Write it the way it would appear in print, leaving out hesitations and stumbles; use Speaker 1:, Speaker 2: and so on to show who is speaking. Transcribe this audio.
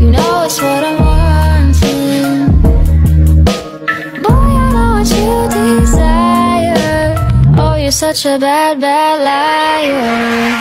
Speaker 1: You know it's what I'm wanting. Boy, I know what you desire. Oh, you're such a bad, bad liar.